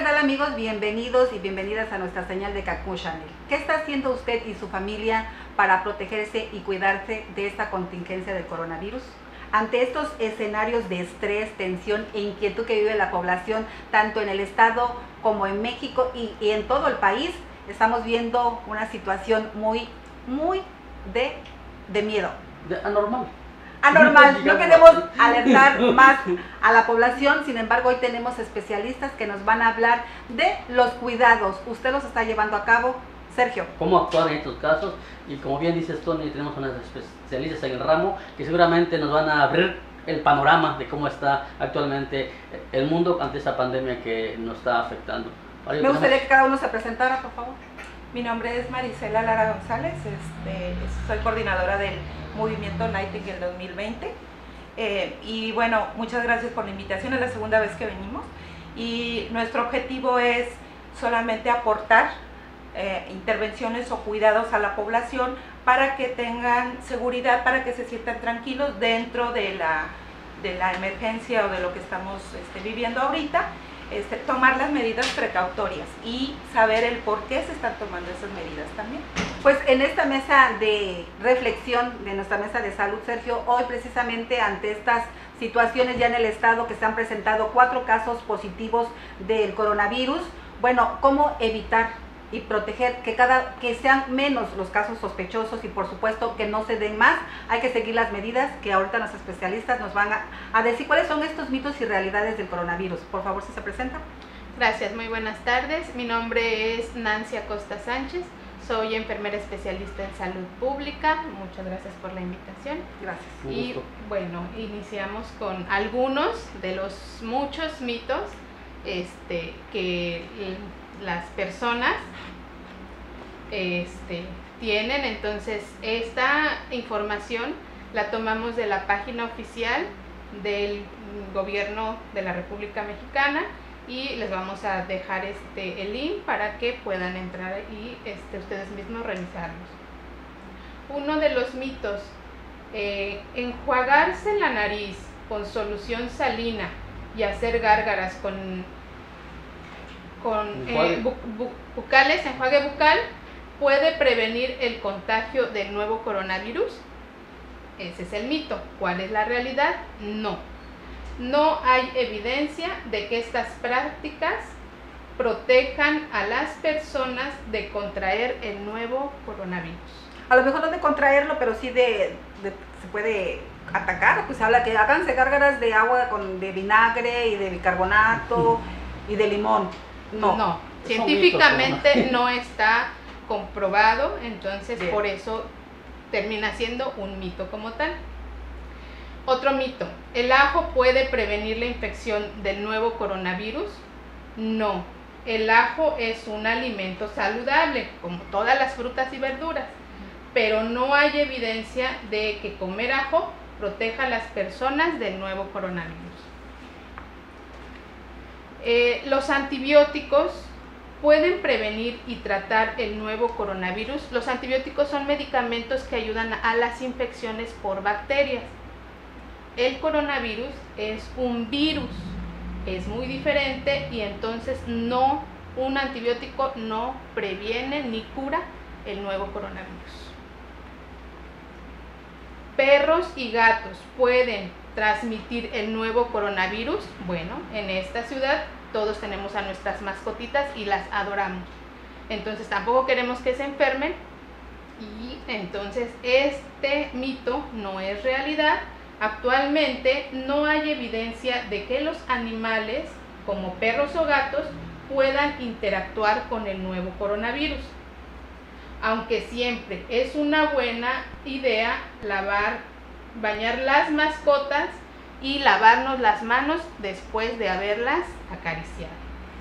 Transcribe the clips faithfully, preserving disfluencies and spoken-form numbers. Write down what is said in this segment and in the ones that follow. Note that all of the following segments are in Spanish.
¿qué tal amigos? Bienvenidos y bienvenidas a nuestra señal de Cacún Channel. ¿Qué está haciendo usted y su familia para protegerse y cuidarse de esta contingencia del coronavirus? Ante estos escenarios de estrés, tensión e inquietud que vive la población, tanto en el estado como en México y, y en todo el país, estamos viendo una situación muy, muy de, de miedo. De anormal. Anormal, no queremos alertar más a la población, sin embargo hoy tenemos especialistas que nos van a hablar de los cuidados. Usted los está llevando a cabo, Sergio. Cómo actuar en estos casos, y como bien dices Tony, tenemos unas especialistas en el ramo que seguramente nos van a abrir el panorama de cómo está actualmente el mundo ante esta pandemia que nos está afectando. Me gustaría que cada uno se presentara, por favor. Mi nombre es Marisela Lara González, este, soy coordinadora del Movimiento Nightingale dos mil veinte, eh, y bueno, muchas gracias por la invitación, es la segunda vez que venimos y nuestro objetivo es solamente aportar eh, intervenciones o cuidados a la población para que tengan seguridad, para que se sientan tranquilos dentro de la, de la emergencia o de lo que estamos este, viviendo ahorita. Este, tomar las medidas precautorias y saber el por qué se están tomando esas medidas también. Pues en esta mesa de reflexión de nuestra mesa de salud, Sergio, hoy precisamente ante estas situaciones ya en el estado que se han presentado cuatro casos positivos del coronavirus, bueno, ¿cómo evitar y proteger que cada que sean menos los casos sospechosos y por supuesto que no se den más? Hay que seguir las medidas que ahorita los especialistas nos van a, a decir cuáles son estos mitos y realidades del coronavirus. Por favor, si se presenta. Gracias, muy buenas tardes. Mi nombre es Nancy Acosta Sánchez, soy enfermera especialista en salud pública. Muchas gracias por la invitación. Gracias. Y bueno, iniciamos con algunos de los muchos mitos este, que las personas este, tienen. Entonces esta información la tomamos de la página oficial del gobierno de la República Mexicana y les vamos a dejar este, el link para que puedan entrar y este, ustedes mismos revisarlos. Uno de los mitos, eh, enjuagarse la nariz con solución salina y hacer gárgaras con con eh, bu bu bucales, enjuague bucal, puede prevenir el contagio del nuevo coronavirus. Ese es el mito. ¿Cuál es la realidad? No. No hay evidencia de que estas prácticas protejan a las personas de contraer el nuevo coronavirus. A lo mejor no de contraerlo, pero sí de, de se puede atacar. Pues se habla que háganse gárgaras de agua con de vinagre y de bicarbonato y de limón. No, no, científicamente no está comprobado, entonces bien, por eso termina siendo un mito como tal. Otro mito, ¿el ajo puede prevenir la infección del nuevo coronavirus? No, el ajo es un alimento saludable, como todas las frutas y verduras, pero no hay evidencia de que comer ajo proteja a las personas del nuevo coronavirus. Eh, los antibióticos pueden prevenir y tratar el nuevo coronavirus. Los antibióticos son medicamentos que ayudan a las infecciones por bacterias. El coronavirus es un virus, es muy diferente y entonces no, un antibiótico no previene ni cura el nuevo coronavirus. Perros y gatos pueden transmitir el nuevo coronavirus. Bueno, en esta ciudad todos tenemos a nuestras mascotitas y las adoramos, entonces tampoco queremos que se enfermen y entonces este mito no es realidad. Actualmente no hay evidencia de que los animales como perros o gatos puedan interactuar con el nuevo coronavirus, aunque siempre es una buena idea lavar bañar las mascotas y lavarnos las manos después de haberlas acariciado.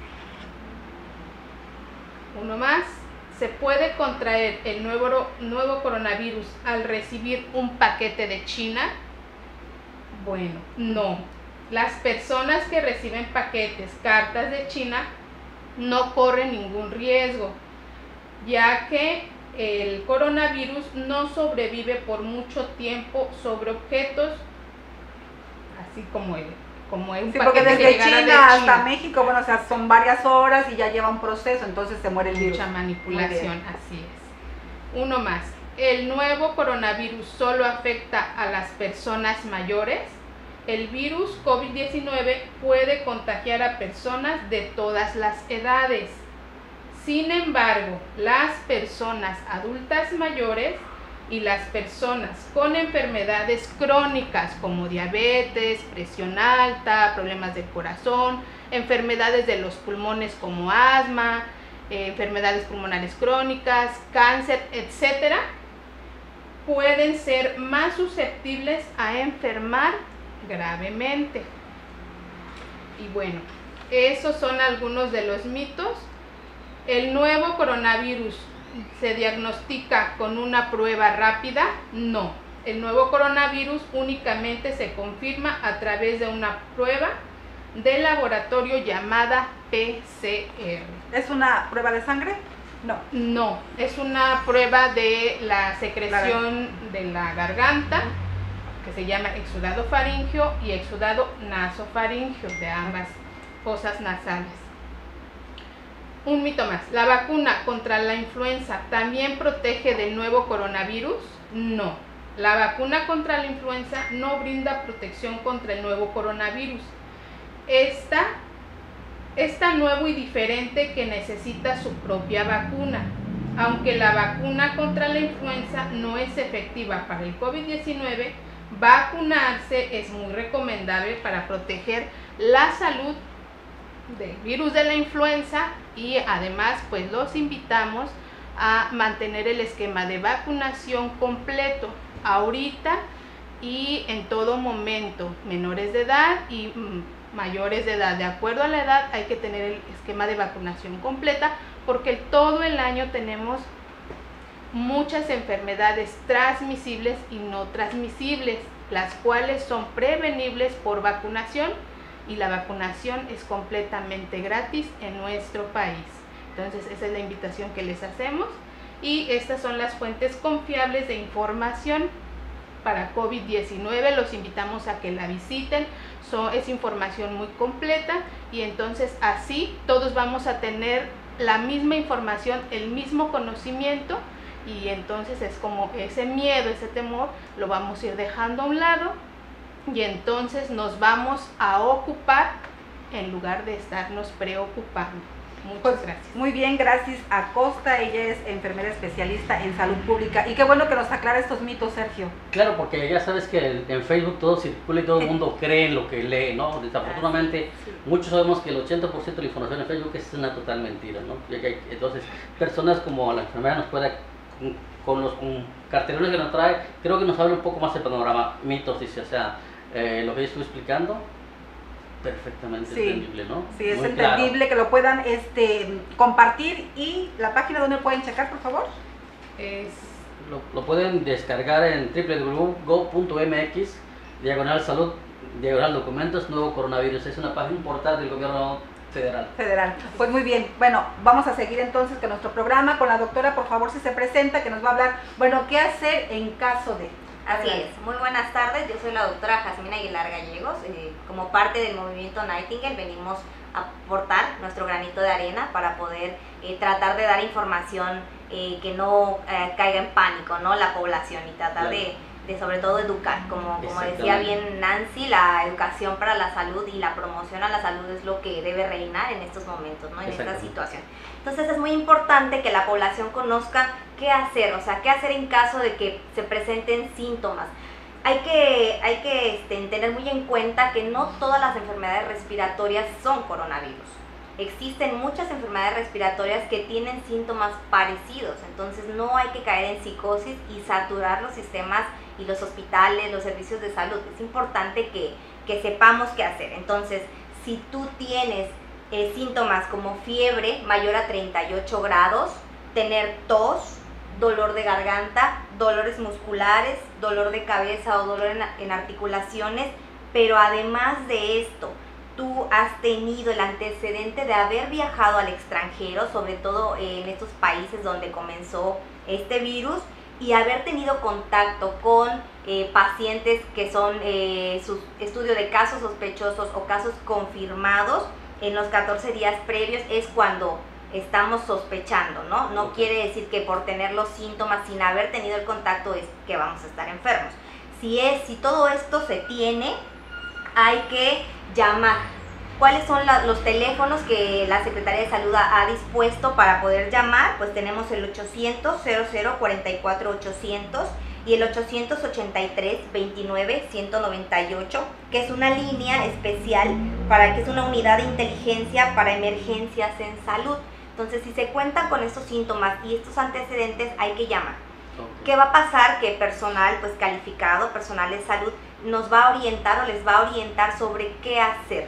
Uno más, ¿se puede contraer el nuevo, nuevo coronavirus al recibir un paquete de China? Bueno, no. Las personas que reciben paquetes, cartas de China, no corren ningún riesgo, ya que el coronavirus no sobrevive por mucho tiempo sobre objetos así como el, como un Sí, porque paquete que desde llegara de China hasta China. México, bueno, o sea, son varias horas y ya lleva un proceso, entonces se muere el virus. Mucha Muy manipulación, bien. así es. Uno más. ¿El nuevo coronavirus solo afecta a las personas mayores? El virus COVID diecinueve puede contagiar a personas de todas las edades. Sin embargo, las personas adultas mayores y las personas con enfermedades crónicas como diabetes, presión alta, problemas del corazón, enfermedades de los pulmones como asma, eh, enfermedades pulmonares crónicas, cáncer, etcétera, pueden ser más susceptibles a enfermar gravemente. Y bueno, esos son algunos de los mitos. ¿El nuevo coronavirus se diagnostica con una prueba rápida? No. El nuevo coronavirus únicamente se confirma a través de una prueba de laboratorio llamada P C R. ¿Es una prueba de sangre? No. No, es una prueba de la secreción de la garganta, que se llama exudado faríngeo y exudado nasofaríngeo, de ambas fosas nasales. Un mito más. ¿La vacuna contra la influenza también protege del nuevo coronavirus? No. La vacuna contra la influenza no brinda protección contra el nuevo coronavirus. Esta Está nuevo y diferente que necesita su propia vacuna. Aunque la vacuna contra la influenza no es efectiva para el COVID diecinueve, vacunarse es muy recomendable para proteger la salud del virus de la influenza y además pues los invitamos a mantener el esquema de vacunación completo ahorita y en todo momento, menores de edad y mmm, mayores de edad. De acuerdo a la edad hay que tener el esquema de vacunación completa porque todo el año tenemos muchas enfermedades transmisibles y no transmisibles, las cuales son prevenibles por vacunación y la vacunación es completamente gratis en nuestro país. Entonces esa es la invitación que les hacemos y estas son las fuentes confiables de información para COVID diecinueve. Los invitamos a que la visiten. So, es información muy completa y entonces así todos vamos a tener la misma información, el mismo conocimiento y entonces es como ese miedo, ese temor lo vamos a ir dejando a un lado y entonces nos vamos a ocupar en lugar de estarnos preocupando. Muchas Pues, gracias. muy bien, gracias a Costa, ella es enfermera especialista en salud pública. Y qué bueno que nos aclara estos mitos, Sergio. Claro, porque ya sabes que en Facebook todo circula y todo el mundo cree en lo que lee, ¿no? Desafortunadamente, Sí. muchos sabemos que el ochenta por ciento de la información en Facebook es una total mentira, ¿no? Ya que hay- Entonces, personas como la enfermera nos puede, con- con los con cartelones que nos trae, creo que nos habla un poco más del panorama, mitos, dice, o sea, eh, lo que yo estoy explicando, perfectamente Sí. entendible, ¿no? Sí, es Muy claro. entendible que lo puedan este, compartir. Y la página donde pueden checar, por favor. Es Lo, lo pueden descargar en doble u doble u doble u punto go punto m x, diagonal salud, diagonal documentos, nuevo coronavirus. Es una página, un portal del gobierno federal. Federal. Pues muy bien. Bueno, vamos a seguir entonces con nuestro programa con la doctora, por favor, si se presenta, que nos va a hablar, bueno, qué hacer en caso de... Así Adelante. es, muy buenas tardes, yo soy la doctora Jazmín Aguilar Gallegos, eh, como parte del movimiento Nightingale venimos a aportar nuestro granito de arena para poder eh, tratar de dar información eh, que no eh, caiga en pánico, ¿no? La población y tratar Claro. de, de sobre todo educar, como, como decía Exactamente. bien Nancy, la educación para la salud y la promoción a la salud es lo que debe reinar en estos momentos, ¿no? En esta Exactamente. situación. Entonces es muy importante que la población conozca qué hacer, o sea, qué hacer en caso de que se presenten síntomas. Hay que, hay que este, tener muy en cuenta que no todas las enfermedades respiratorias son coronavirus. Existen muchas enfermedades respiratorias que tienen síntomas parecidos, entonces no hay que caer en psicosis y saturar los sistemas y los hospitales, los servicios de salud. Es importante que, que sepamos qué hacer. Entonces, si tú tienes eh, síntomas como fiebre mayor a treinta y ocho grados, tener tos, dolor de garganta, dolores musculares, dolor de cabeza o dolor en, en articulaciones, pero además de esto, tú has tenido el antecedente de haber viajado al extranjero, sobre todo en estos países donde comenzó este virus, y haber tenido contacto con eh, pacientes que son eh, su estudio de casos sospechosos o casos confirmados en los catorce días previos es cuando estamos sospechando, ¿no? No Okay. quiere decir que por tener los síntomas sin haber tenido el contacto es que vamos a estar enfermos. Si, es, si todo esto se tiene, hay que llamar. ¿Cuáles son la, los teléfonos que la Secretaría de Salud ha dispuesto para poder llamar? Pues tenemos el ochocientos, cero cero, cuarenta y cuatro, ochocientos y el ochocientos ochenta y tres, veintinueve, ciento noventa y ocho, que es una línea especial para que es una unidad de inteligencia para emergencias en salud. Entonces, si se cuentan con estos síntomas y estos antecedentes, hay que llamar. Okay. ¿Qué va a pasar? Que personal pues calificado, personal de salud, nos va a orientar o les va a orientar sobre qué hacer.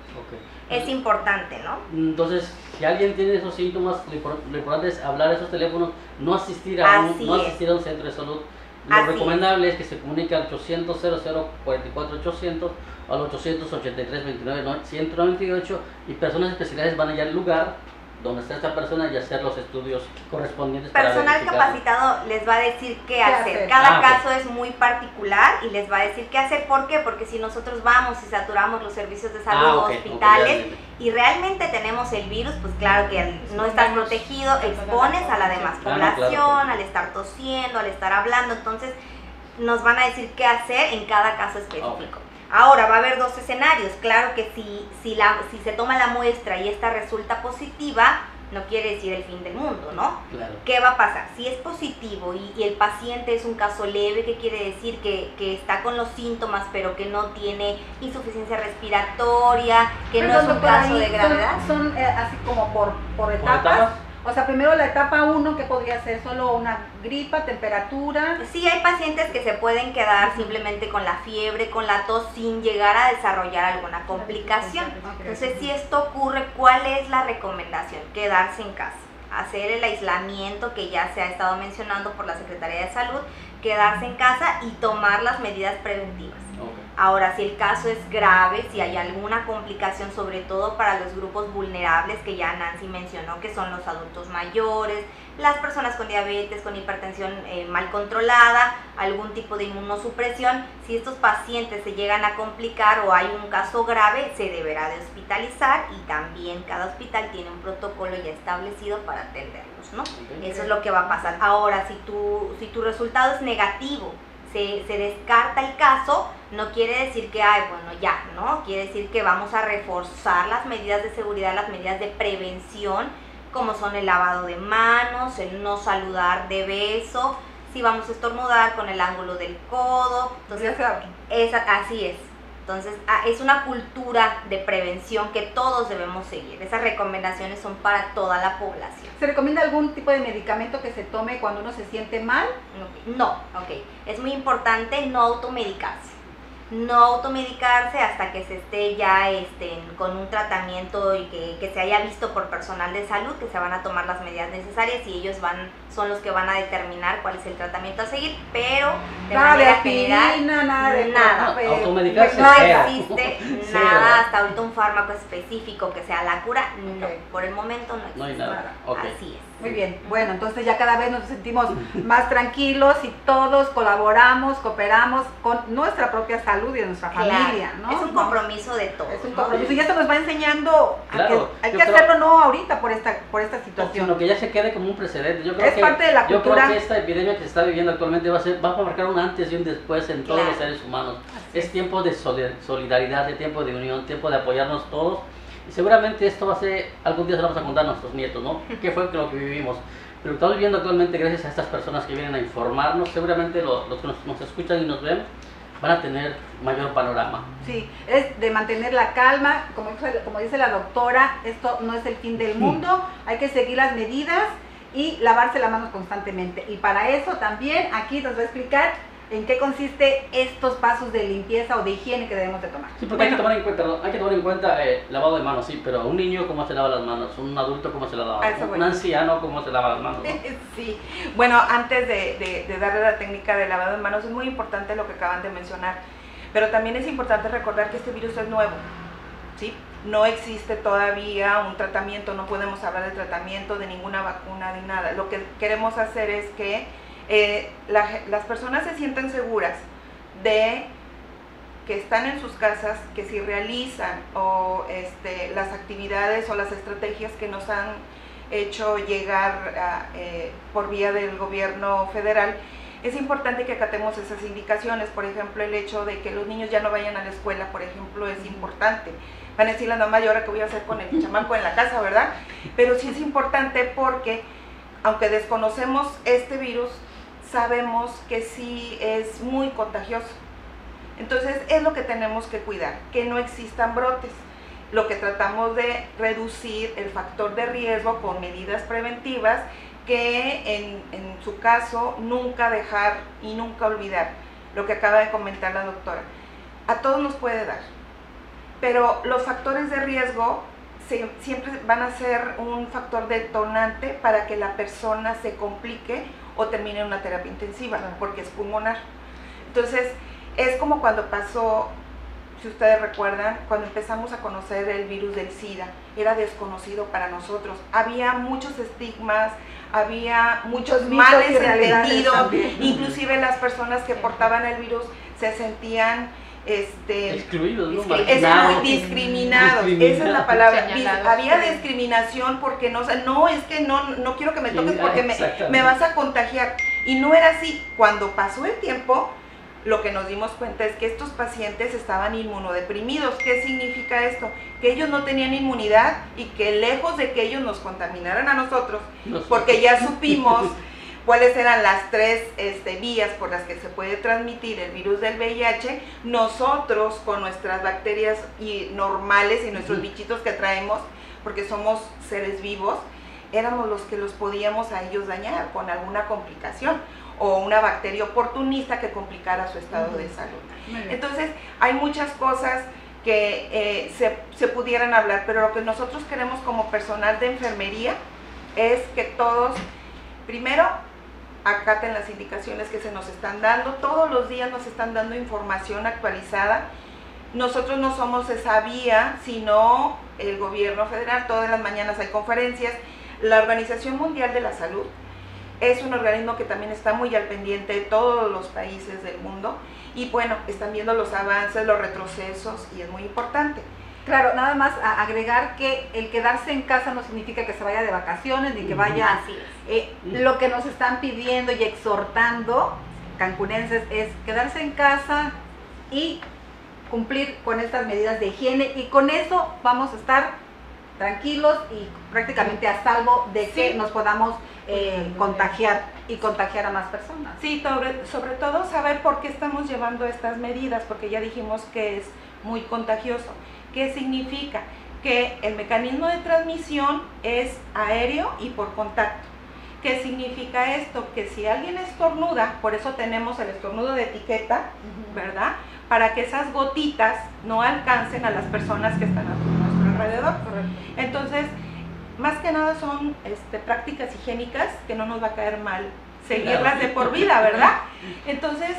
Okay. Es importante, ¿no? Entonces, si alguien tiene esos síntomas, lo, impor lo importante es hablar a esos teléfonos, no asistir a, un, no asistir a un centro de salud. Lo Así recomendable es. es que se comunique al ochocientos, cero cero, cuarenta y cuatro, ochocientos o al ochocientos ochenta y tres, veintinueve, ciento noventa y ocho y personas especiales van allá al lugar donde está esta persona y hacer los estudios correspondientes. Personal para capacitado les va a decir qué, ¿Qué hacer. hacer? Cada Ah, okay. caso es muy particular y les va a decir qué hacer. ¿Por qué? Porque si nosotros vamos y saturamos los servicios de salud Ah, o okay, hospitales okay, y realmente tenemos el virus, pues claro que al no estás protegido, expones a la demás Ah, no, claro. población, al estar tosiendo, al estar hablando. Entonces nos van a decir qué hacer en cada caso específico. Okay. Ahora, va a haber dos escenarios. Claro que si, si, la, si se toma la muestra y esta resulta positiva, no quiere decir el fin del mundo, ¿no? Claro. ¿Qué va a pasar? Si es positivo y, y el paciente es un caso leve, ¿qué quiere decir? Que, que está con los síntomas, pero que no tiene insuficiencia respiratoria, que no Perdón, es un doctora, caso ahí de gravedad. Son, son, eh, así como por, por etapas. etapas? O sea, primero la etapa uno, que podría ser solo una gripa, temperatura. Sí, hay pacientes que se pueden quedar simplemente con la fiebre, con la tos, sin llegar a desarrollar alguna complicación. Entonces, si esto ocurre, ¿cuál es la recomendación? Quedarse en casa, hacer el aislamiento que ya se ha estado mencionando por la Secretaría de Salud, quedarse en casa y tomar las medidas preventivas. Okay. Ahora, si el caso es grave, si hay alguna complicación, sobre todo para los grupos vulnerables que ya Nancy mencionó, que son los adultos mayores, las personas con diabetes, con hipertensión eh, mal controlada, algún tipo de inmunosupresión, si estos pacientes se llegan a complicar o hay un caso grave, se deberá de hospitalizar y también cada hospital tiene un protocolo ya establecido para atenderlos, ¿no? Okay. Eso es lo que va a pasar. Ahora, si tu, si tu resultado es negativo, Se, se descarta el caso, no quiere decir que, ay, bueno, ya, ¿no? Quiere decir que vamos a reforzar las medidas de seguridad, las medidas de prevención, como son el lavado de manos, el no saludar de beso, si vamos a estornudar con el ángulo del codo. Entonces, esa, así es. Entonces, es una cultura de prevención que todos debemos seguir. Esas recomendaciones son para toda la población. ¿Se recomienda algún tipo de medicamento que se tome cuando uno se siente mal? No, ok. Es muy importante no automedicarse. No automedicarse hasta que se esté ya este, con un tratamiento y que, que se haya visto por personal de salud, que se van a tomar las medidas necesarias y ellos van son los que van a determinar cuál es el tratamiento a seguir, pero de nada manera de aspirina, general, nada de nada. eh, Automedicarse. No Cero. existe Cero. nada hasta ahorita un fármaco específico que sea la cura, no, Ok. por el momento no existe. No hay nada. nada. Okay. Así es. Muy bien, bueno, entonces ya cada vez nos sentimos más tranquilos y todos colaboramos, cooperamos con nuestra propia salud y de nuestra Claro, familia, ¿no? es un compromiso de todos. Es un ¿no? compromiso y esto nos va enseñando a Claro, que hay yo que creo- hacerlo no ahorita por esta por esta situación. Sino que ya se quede como un precedente. Yo creo Es que, parte de la yo cultura. creo que esta epidemia que se está viviendo actualmente va a, ser, va a marcar un antes y un después en todos Claro. los seres humanos. Así Es es. tiempo de soli- solidaridad, de tiempo de unión, tiempo de apoyarnos todos. Y seguramente esto va a ser, algún día se lo vamos a contar a nuestros nietos, ¿no? ¿Qué fue lo que vivimos? Pero estamos viviendo actualmente gracias a estas personas que vienen a informarnos. Seguramente los, los que nos, nos escuchan y nos ven van a tener mayor panorama. Sí, es de mantener la calma, como dice, como dice la doctora, esto no es el fin del mundo, hay que seguir las medidas y lavarse las manos constantemente. Y para eso también aquí nos va a explicar en qué consiste estos pasos de limpieza o de higiene que debemos de tomar. Sí, porque hay que tomar en cuenta, perdón, hay que tomar en cuenta eh, lavado de manos, sí, pero un niño cómo se lava las manos, un adulto cómo se lava, Ah, eso un bueno. anciano cómo se lava las manos, ¿no? Sí, bueno, antes de, de, de darle la técnica de lavado de manos, es muy importante lo que acaban de mencionar, pero también es importante recordar que este virus es nuevo, ¿sí? No existe todavía un tratamiento, no podemos hablar de tratamiento, de ninguna vacuna, de nada. Lo que queremos hacer es que eh, la, las personas se sienten seguras de que están en sus casas, que si realizan o este, las actividades o las estrategias que nos han hecho llegar a, eh, por vía del gobierno federal, es importante que acatemos esas indicaciones. Por ejemplo, el hecho de que los niños ya no vayan a la escuela, por ejemplo, es importante. Van a decir la mamá, ¿y ahora qué voy a hacer con el chamaco en la casa, verdad? Pero sí es importante porque, aunque desconocemos este virus, sabemos que sí es muy contagioso. Entonces, es lo que tenemos que cuidar, que no existan brotes. Lo que tratamos de reducir el factor de riesgo con medidas preventivas, que en, en su caso nunca dejar y nunca olvidar lo que acaba de comentar la doctora. A todos nos puede dar, pero los factores de riesgo se, siempre van a ser un factor detonante para que la persona se complique o termine en una terapia intensiva, porque es pulmonar. Entonces, es como cuando pasó, si ustedes recuerdan, cuando empezamos a conocer el virus del SIDA, era desconocido para nosotros. Había muchos estigmas, había muchos males entendidos, inclusive las personas que portaban el virus se sentían este, excluidos, ¿no? Discriminados. discriminados. Esa es la palabra. Señalados. Había discriminación porque no, no, es que no, no quiero que me toques porque me, me vas a contagiar. Y no era así. Cuando pasó el tiempo, lo que nos dimos cuenta es que estos pacientes estaban inmunodeprimidos. ¿Qué significa esto? Que ellos no tenían inmunidad y que lejos de que ellos nos contaminaran a nosotros, porque ya supimos cuáles eran las tres este, vías por las que se puede transmitir el virus del V I H, nosotros con nuestras bacterias y normales y nuestros bichitos que traemos, porque somos seres vivos, éramos los que los podíamos a ellos dañar con alguna complicación o una bacteria oportunista que complicara su estado de salud. Entonces, hay muchas cosas que eh, se, se pudieran hablar, pero lo que nosotros queremos como personal de enfermería es que todos, primero, acaten las indicaciones que se nos están dando. Todos los días nos están dando información actualizada. Nosotros no somos esa vía, sino el gobierno federal. Todas las mañanas hay conferencias. La Organización Mundial de la Salud es un organismo que también está muy al pendiente de todos los países del mundo y bueno, están viendo los avances, los retrocesos y es muy importante. Claro, nada más a agregar que el quedarse en casa no significa que se vaya de vacaciones ni que vaya. Así es. Eh, lo que nos están pidiendo y exhortando cancunenses es quedarse en casa y cumplir con estas medidas de higiene y con eso vamos a estar tranquilos y prácticamente a salvo de que sí. nos podamos eh, contagiar y contagiar a más personas. Sí, sobre, sobre todo saber por qué estamos llevando estas medidas, porque ya dijimos que es muy contagioso. ¿Qué significa? Que el mecanismo de transmisión es aéreo y por contacto. ¿Qué significa esto? Que si alguien estornuda, por eso tenemos el estornudo de etiqueta, ¿verdad? Para que esas gotitas no alcancen a las personas que están a nuestro alrededor. Entonces, más que nada son este, prácticas higiénicas que no nos va a caer mal seguirlas de por vida, ¿verdad? Entonces,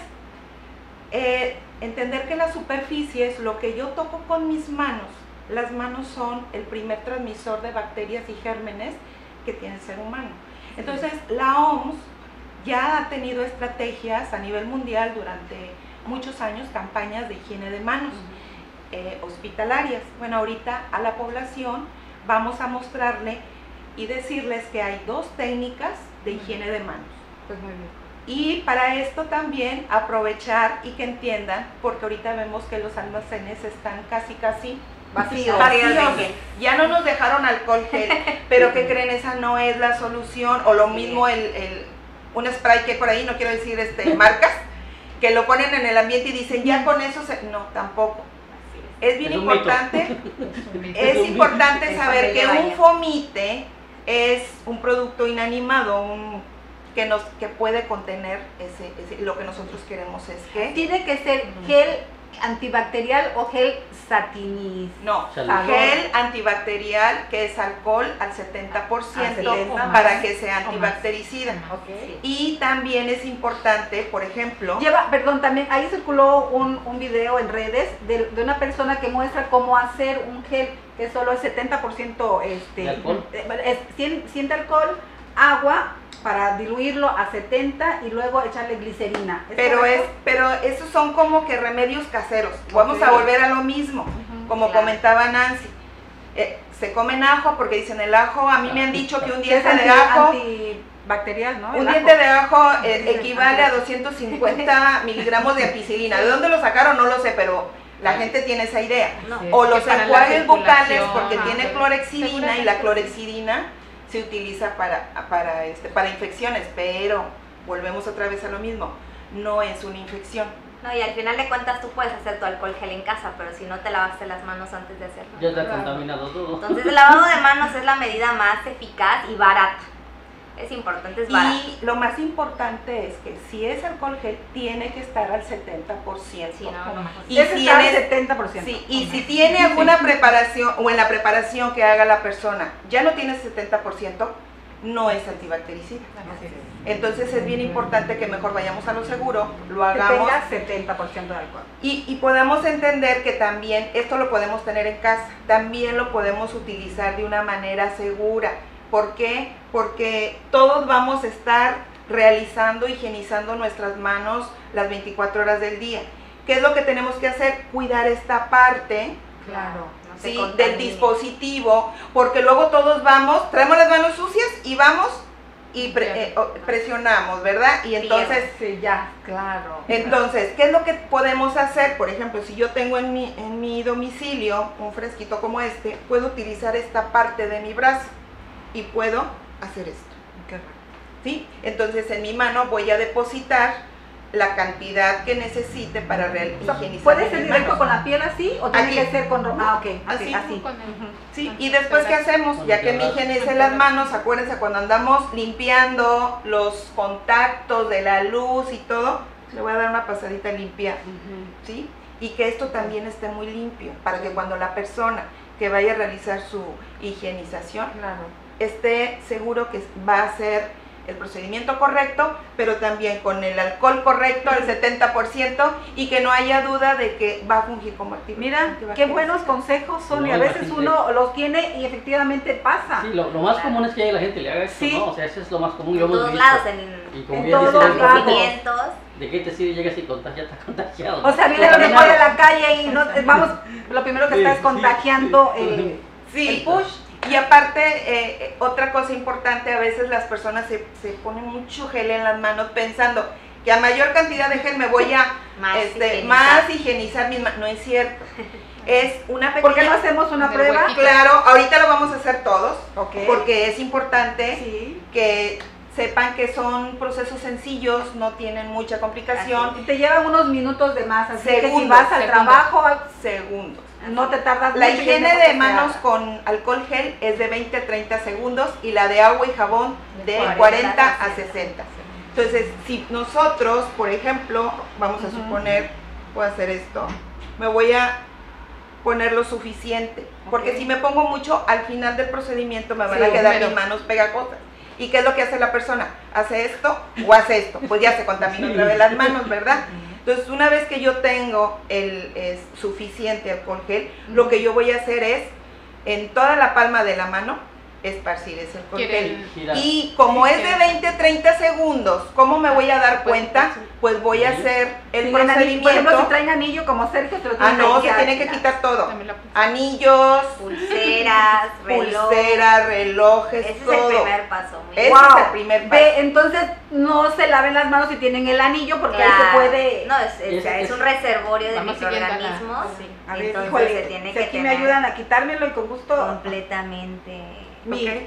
eh, entender que las superficies, lo que yo toco con mis manos, las manos son el primer transmisor de bacterias y gérmenes que tiene el ser humano. Entonces, la O M S ya ha tenido estrategias a nivel mundial durante muchos años, campañas de higiene de manos eh, hospitalarias. Bueno, ahorita a la población vamos a mostrarle y decirles que hay dos técnicas de higiene de manos. Pues muy bien. Y para esto también aprovechar y que entiendan, porque ahorita vemos que los almacenes están casi casi vacíos. vacíos. Ya no nos dejaron alcohol gel, pero ¿qué creen? Esa no es la solución. O lo mismo el, el un spray que hay por ahí, no quiero decir este marcas, que lo ponen en el ambiente y dicen ya con eso se... No, tampoco. Es bien es importante, es importante saber que un fomite es un producto inanimado, un que nos que puede contener ese, ese lo que nosotros queremos es que tiene que ser gel antibacterial o gel satiniz. No, Salud. gel antibacterial que es alcohol al setenta por ciento Al setenta para más, que sea antibactericida. Okay. Y también es importante, por ejemplo, Lleva, perdón, también ahí circuló un, un video en redes de, de una persona que muestra cómo hacer un gel que solo es setenta por ciento este, ¿De alcohol? es cien, cien de alcohol, agua para diluirlo a setenta y luego echarle glicerina. ¿Es Pero es, correcto? pero esos son como que remedios caseros. Vamos Ok. a volver a lo mismo, Ujú, como claro. comentaba Nancy. Eh, se comen ajo porque dicen el ajo, a mí me han dicho que un Es diente anti- de ajo, antibacterial, ¿no? El un ajo. diente de ajo eh, Dicen equivale a anti- doscientos cincuenta miligramos de ampicilina. ¿De dónde lo sacaron? No lo sé, pero la gente tiene esa idea. No. Sí. O los Que para la enjuagues bucales circulación, porque ajá. tiene clorexidina y la Seguramente clorexidina se utiliza para, para, este, para infecciones, pero volvemos otra vez a lo mismo, no es una infección. No, y al final de cuentas tú puedes hacer tu alcohol gel en casa, pero si no te lavaste las manos antes de hacerlo. Ya está contaminado todo. Entonces el lavado de manos es la medida más eficaz y barata. Es importante, es barato. Y lo más importante es que si es alcohol gel, tiene que estar al setenta por ciento. Sí, no, no. Y Ese si está al tienes- setenta por ciento. Sí, y si tiene alguna preparación o en la preparación que haga la persona ya no tiene setenta por ciento, no es antibactericida. Así es. Entonces es bien importante que mejor vayamos a lo seguro, lo Que hagamos tenga setenta por ciento de alcohol. y, y podamos entender que también esto lo podemos tener en casa, también lo podemos utilizar de una manera segura. ¿Por qué? Porque todos vamos a estar realizando, higienizando nuestras manos las veinticuatro horas del día. ¿Qué es lo que tenemos que hacer? Cuidar esta parte, Claro. No se ¿sí?, contamine. del dispositivo, porque luego todos vamos, traemos las manos sucias y vamos y pre- eh, o- presionamos, ¿verdad? Y entonces, Sí, ya, claro. entonces, ¿qué es lo que podemos hacer? Por ejemplo, si yo tengo en mi, en mi domicilio un fresquito como este, puedo utilizar esta parte de mi brazo y puedo hacer esto, Qué rico. ¿sí? Entonces en mi mano voy a depositar la cantidad que necesite para real- O sea, higienizar ¿puede mis ser directo manos. con la piel así o tiene Aquí. que ser con ro- Ah, ok, Así. así. así. Con el- Sí, con y el después, ¿qué brazo. hacemos? Con Ya el que me brazo. higienice Con las el manos, acuérdense, cuando andamos limpiando los contactos de la luz y todo, le voy a dar una pasadita limpia, Ujú. ¿sí? Y que esto también esté muy limpio, para que cuando la persona que vaya a realizar su higienización Claro. esté seguro que va a hacer el procedimiento correcto, pero también con el alcohol correcto al setenta por ciento y que no haya duda de que va a fungir como activo. Mira, qué buenos consejos son y a No, veces imagínate. uno los tiene y efectivamente pasa. Sí, lo, lo más común es que llegue la gente y le haga esto, Sí. ¿no? O sea, eso es lo más común. En Lo hemos todos visto. lados, en, Y como en bien todos dice, los el- lados. movimientos. ¿de qué te sirve? Llegas y contagias, ya está contagiado. O sea, viene a lo mejor de la calle y no, vamos, lo primero que Sí, está es sí, contagiando sí. eh, Sí, el push. y aparte, eh, eh, otra cosa importante, a veces las personas se, se ponen mucho gel en las manos pensando que a mayor cantidad de gel me voy a Más este, higienizar. más higienizar mis manos. No es cierto. Es una pequeña... ¿Por qué no hacemos una Del prueba? huequito. Claro, ahorita lo vamos a hacer todos, Ok. porque es importante Sí. que sepan que son procesos sencillos, no tienen mucha complicación, Y te llevan unos minutos de más, así que si Segundos, vas al segundos. trabajo segundos. no te tardas La mucho y es higiene mejor de que manos se haga. con alcohol gel es de veinte a treinta segundos y la de agua y jabón de cuarenta cuarenta a a sesenta. Entonces, si nosotros, por ejemplo, vamos a Ujú. suponer, voy a hacer esto, me voy a poner lo suficiente, porque Ok. si me pongo mucho, al final del procedimiento me van Sí, a quedar pero- mis manos pegajosas. ¿Y qué es lo que hace la persona? ¿Hace esto o hace esto? Pues ya se contamina otra vez las manos, ¿verdad? Entonces, una vez que yo tengo el es, suficiente alcohol gel, lo que yo voy a hacer es, en toda la palma de la mano, esparcir ese alcohol gel. Quieren- Girar. Y como Sí, es de que- veinte a treinta segundos, ¿cómo me voy a dar Pues, cuenta? sí. Pues voy a Anillo. hacer el Sí, en anillo, por ejemplo, si procedimiento. traen anillo como Sergio, te lo Ah, tienen no, que se quitar. tiene que quitar todo. También la- Anillos, Pulseras, reloj. pulseras, relojes, Ese es todo. el primer paso. Muy Ese bien. es el primer paso. Ve, entonces no se laven las manos si tienen el anillo porque ahí Claro. se puede... No, es, es, Es- es es- un reservorio de Vamos siguiendo la- microorganismos. sí. A ver, entonces híjole, se tiene si que aquí me tener ayudan a quitármelo y con gusto... completamente. Mi- Ok.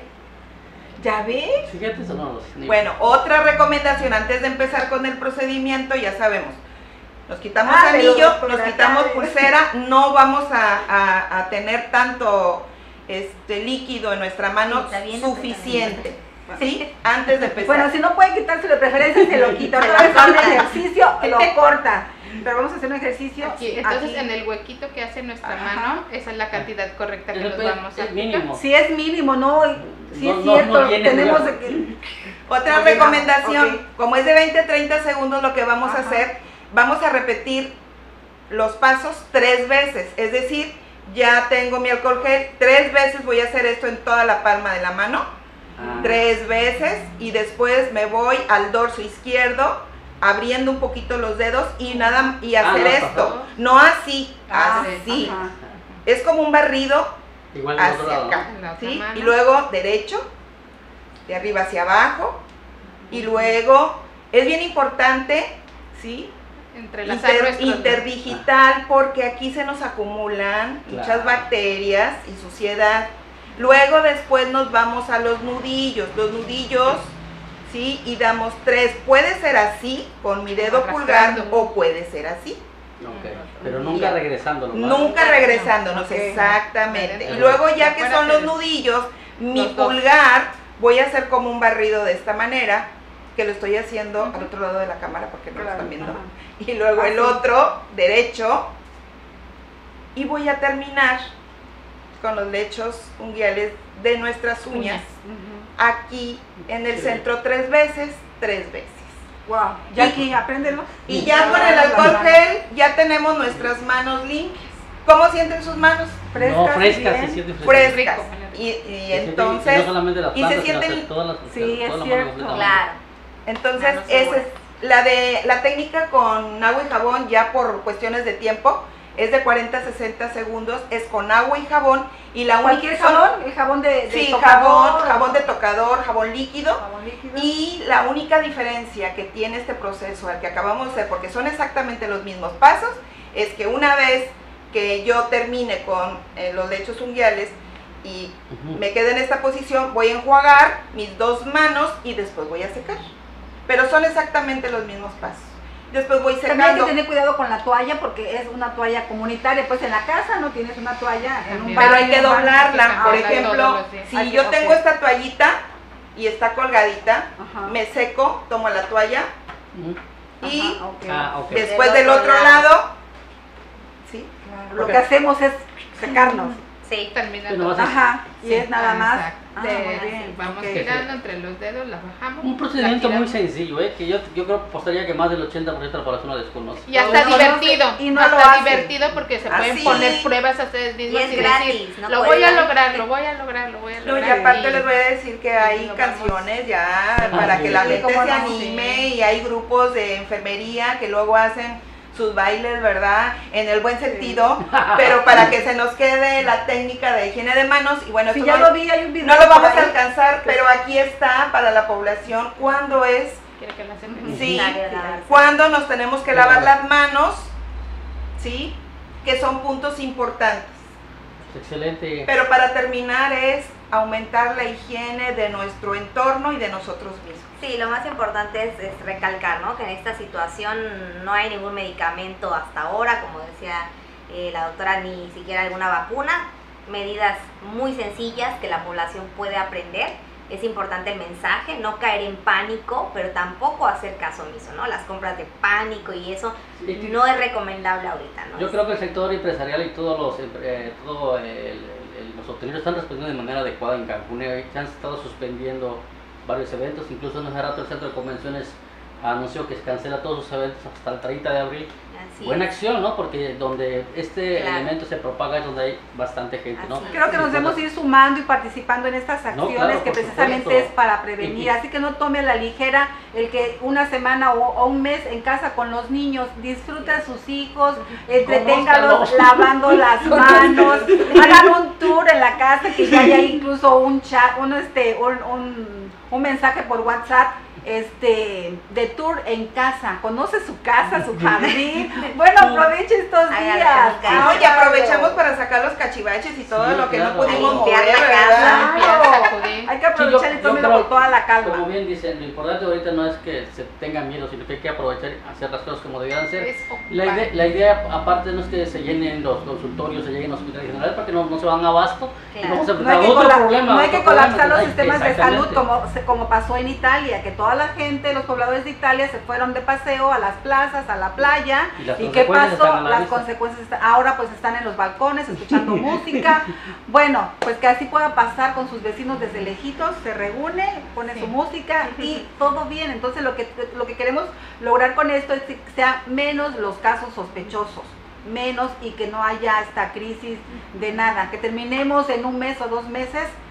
¿Ya ves? Fíjate, eso no los ni- Bueno, otra recomendación antes de empezar con el procedimiento, ya sabemos, nos quitamos Ah, de los anillo, nos por quitamos acá. pulsera, no vamos a, a- a tener tanto este líquido en nuestra mano Sí, está bien, suficiente, ¿sí? Antes de empezar. Bueno, si no puede quitarse de preferencia, se lo quita. Se Otra lo vez hace un corta. ejercicio, lo corta. Pero vamos a hacer un ejercicio. Aquí, entonces aquí. en el huequito que hace nuestra Ajá. mano, esa es la cantidad correcta que Es nos el- vamos a es aplicar. mínimo. Si es mínimo, no, si No, es no, cierto, no llenes, tenemos no. de que... Otra Ok, recomendación, ok. como es de veinte a treinta segundos, lo que vamos Ajá. a hacer, vamos a repetir los pasos tres veces, es decir, ya tengo mi alcohol gel, tres veces voy a hacer esto en toda la palma de la mano, Ah. tres veces y después me voy al dorso izquierdo abriendo un poquito los dedos y nada y hacer Ah, no, esto, no así, Ah, así. ajá. Es como un barrido Igual del otro hacia lado, acá, En la otra ¿sí? mano. Y luego derecho, de arriba hacia abajo, y luego es bien importante, ¿sí? Entrelazar Inter- nuestros dedos. interdigital, porque aquí se nos acumulan Claro. muchas bacterias y suciedad. Luego después nos vamos a los nudillos, los nudillos, ¿sí? Y damos tres, puede ser así, con mi dedo pulgar, Arrastrando. o puede ser así. Ok, pero nunca Ya. regresándolo. ¿no? Nunca regresándonos, Ok. exactamente. Vale. Y luego ya que Afuera son los del- nudillos, mi los dos. pulgar, voy a hacer como un barrido de esta manera, que lo estoy haciendo Ujú. al otro lado de la cámara porque no lo Claro, están viendo. ajá. Y luego Ah, el sí. otro, derecho, y voy a terminar con los lechos unguiales de nuestras uñas, Uñas. Ujú. aquí en el Sí. centro tres veces, tres veces. Wow, Jackie, apréndelo. Y ya con el alcohol gel, ya tenemos nuestras manos limpias. ¿Cómo sienten sus manos? No, Frescas, frescas, bien. se siente frescas. Frescas. rico. Y, y Se siente- entonces, y no solamente las y se plantas, sino sienten- que todas las, Sí, todas es las manos cierto. completamente. Claro. entonces Manos esa seguras. es la de la técnica con agua y jabón, ya por cuestiones de tiempo, es de cuarenta a sesenta segundos, es con agua y jabón, y la ¿Cualquier única son- jabón? ¿El jabón de, de Sí, tocador? jabón, jabón de tocador, jabón líquido. Jabón líquido. Y la única diferencia que tiene este proceso al que acabamos de hacer, porque son exactamente los mismos pasos, es que una vez que yo termine con eh, los lechos unguiales y Ujú. me quede en esta posición, voy a enjuagar mis dos manos y después voy a secar. Pero son exactamente los mismos pasos. Después voy También hay que secando. tener cuidado con la toalla porque es una toalla comunitaria, pues en la casa no tienes una toalla en un También. baño. Pero hay que en un baño, doblarla. hay que Por cambiarla. ejemplo, todos los días. si Hay que- yo tengo ok. esta toallita y está colgadita, Ajá. me seco, tomo la toalla Ujú. y Ajá, ok. Ah, ok. después Del del otro otro lado. lado, ¿sí? Claro, Lo Ok. que hacemos es secarnos. Sí. Termina Sí, todo. nomás es- Ajá, y Sí, es nada más. exacto. Ah, Sí, muy bien. Vamos ok. girando entre los dedos, la bajamos. Un procedimiento la muy giramos. sencillo, ¿eh? Que yo, yo creo apostaría que más del ochenta por ciento de la población lo desconoce. Y hasta No, no, divertido, y no lo hasta hacen. divertido porque se pueden Así. poner pruebas a ustedes mismos Y es y, gratis, decir, no lo pueden- voy a lograr, lo voy a lograr, lo voy a No, lograr. y aparte Y- les voy a decir que hay lo vamos- canciones ya Sí. para que la Sí, mente cómo se no, anime sí. y hay grupos de enfermería que luego hacen sus bailes, ¿verdad? En el buen sentido, pero para que se nos quede la técnica de higiene de manos y bueno, Sí, esto ya no, lo vi, hay un video. no lo vamos por a ahí. alcanzar, pero aquí está para la población cuándo es, ¿Quiere que la hacemos? sí, Necesario lavarse. cuándo nos tenemos que lavar Claro. las manos, ¿sí? Que son puntos importantes. Excelente. Pero para terminar es aumentar la higiene de nuestro entorno y de nosotros mismos. Sí, lo más importante es, es recalcar, ¿no? Que en esta situación no hay ningún medicamento hasta ahora, como decía eh, la doctora, ni siquiera alguna vacuna. Medidas muy sencillas que la población puede aprender. Es importante el mensaje, no caer en pánico, pero tampoco hacer caso omiso, ¿no? Las compras de pánico y eso Sí. no es recomendable ahorita, ¿no? Yo Es- creo que el sector empresarial y todos los, eh, todo el- el- el- los hoteleros están respondiendo de manera adecuada en Cancún. Eh, Se han estado suspendiendo varios eventos, incluso en hace rato el centro de convenciones anunció que cancela todos sus eventos hasta el treinta de abril. así Buena es. acción, ¿no? Porque donde este Claro. elemento se propaga es donde hay bastante gente, ¿no? Así es. Creo que nos debemos ir sumando y participando en estas No, acciones claro, que por precisamente supuesto. es para prevenir. Y- Así que no tome a la ligera el que una semana o, o un mes en casa con los niños, disfrute a sus hijos, entreténgalos Óscar, no. lavando las manos, hagan un tour en la casa, que ya haya incluso un chat, un, este, un, un, un mensaje por WhatsApp. Este, de tour en casa, conoce su casa, su jardín. Bueno, aproveche estos Hágale días. caso. No, y aprovechamos para sacar los cachivaches y todo Sí, lo que claro. no pudimos Limpiar mover, la ¿verdad? casa. Claro. Sacudir. Hay que aprovechar Sí, y yo- tómelo yo creo- con toda la Como calma. bien dicen, lo importante ahorita no es que se tenga miedo, sino que hay que aprovechar y hacer las cosas como debieran ser. Es La ocupar. idea, la idea aparte no es que se llenen los consultorios, se lleguen los hospitales generales porque no, no se van a abasto y Claro. vamos a No hay enfrentar que, otro cola- problema. no hay otro que colapsar problema. los Ay, sistemas de salud exactamente. como, se- como pasó en Italia, que toda la gente, los pobladores de Italia se fueron de paseo a las plazas, a la playa. Y las ¿Y qué consecuencias pasó? están a la Las vista. consecuencias están- ahora pues están en los balcones escuchando música. Bueno, pues que así pueda pasar con sus vecinos desde lejitos, se reúne, pone Sí. su música y todo bien. Entonces lo que, lo que queremos lograr con esto es que sean menos los casos sospechosos, menos, y que no haya esta crisis de nada, que terminemos en un mes o dos meses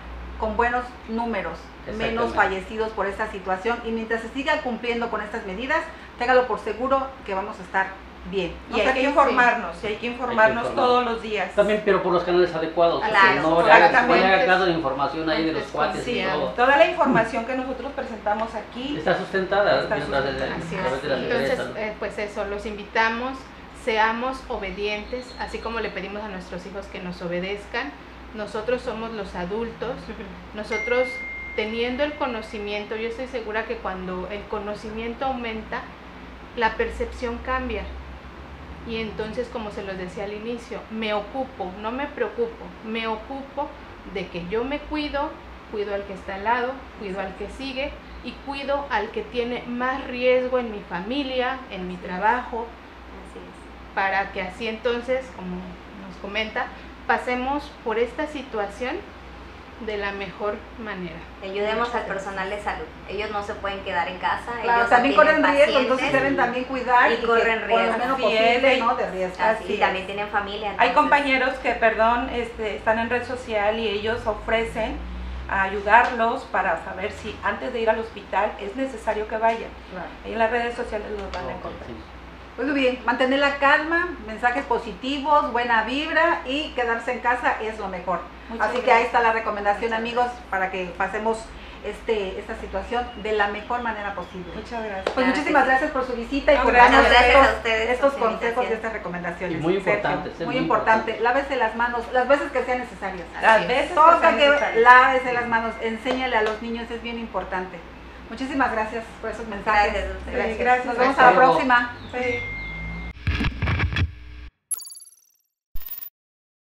con buenos números, menos fallecidos por esta situación, y mientras se siga cumpliendo con estas medidas, téngalo por seguro que vamos a estar bien. Y hay que informarnos, y hay que informarnos informar. todos los días. También, pero por los canales adecuados, Claro, que no le haga, no le exactamente. haga caso de información ahí de los Antes cuates y Sí, todo. toda la información que nosotros presentamos aquí Está sustentada Está mientras sustentada. el- Así a través de la es. Secretaría de Entonces, Salud. eh, pues eso, los invitamos, seamos obedientes, así como le pedimos a nuestros hijos que nos obedezcan. Nosotros somos los adultos, nosotros teniendo el conocimiento, yo estoy segura que cuando el conocimiento aumenta, la percepción cambia. Y entonces, como se los decía al inicio, me ocupo, no me preocupo, me ocupo de que yo me cuido, cuido al que está al lado, cuido al que sigue y cuido al que tiene más riesgo en mi familia, en mi trabajo, Así es. para que así entonces, como nos comenta, pasemos por esta situación de la mejor manera. Ayudemos al personal de salud. Ellos no se pueden quedar en casa. Claro, ellos también atienden corren riesgo, pacientes entonces deben también cuidar y que corren por lo riesgo. menos Así posible, es. ¿no? De riesgo. Así, Así y es. también tienen familia. Hay entonces- compañeros que, perdón, este, están en red social y ellos ofrecen a ayudarlos para saber si antes de ir al hospital es necesario que vayan. Claro. Ahí en las redes sociales los van a Ok, encontrar. sí. Pues muy bien, mantener la calma, mensajes positivos, buena vibra y quedarse en casa es lo mejor. Muchas Así que gracias. ahí está la recomendación, Muchas amigos, para que pasemos este, esta situación de la mejor manera posible. Muchas gracias. Pues Claro muchísimas que sí. gracias por su visita y No, por gracias, darnos gracias estos, a ustedes por estos su consejos y invitación. estas recomendaciones. Y muy Sergio. importantes, ¿eh? Muy Muy importante. importantes. Lávese las manos las veces que sean necesarias. Las veces que Toca sean que necesarias. lávese las manos, enséñale a los niños, es bien importante. Muchísimas gracias por esos mensajes. Gracias a ustedes. Sí, gracias. Nos vemos Hasta a la luego. próxima. Sí.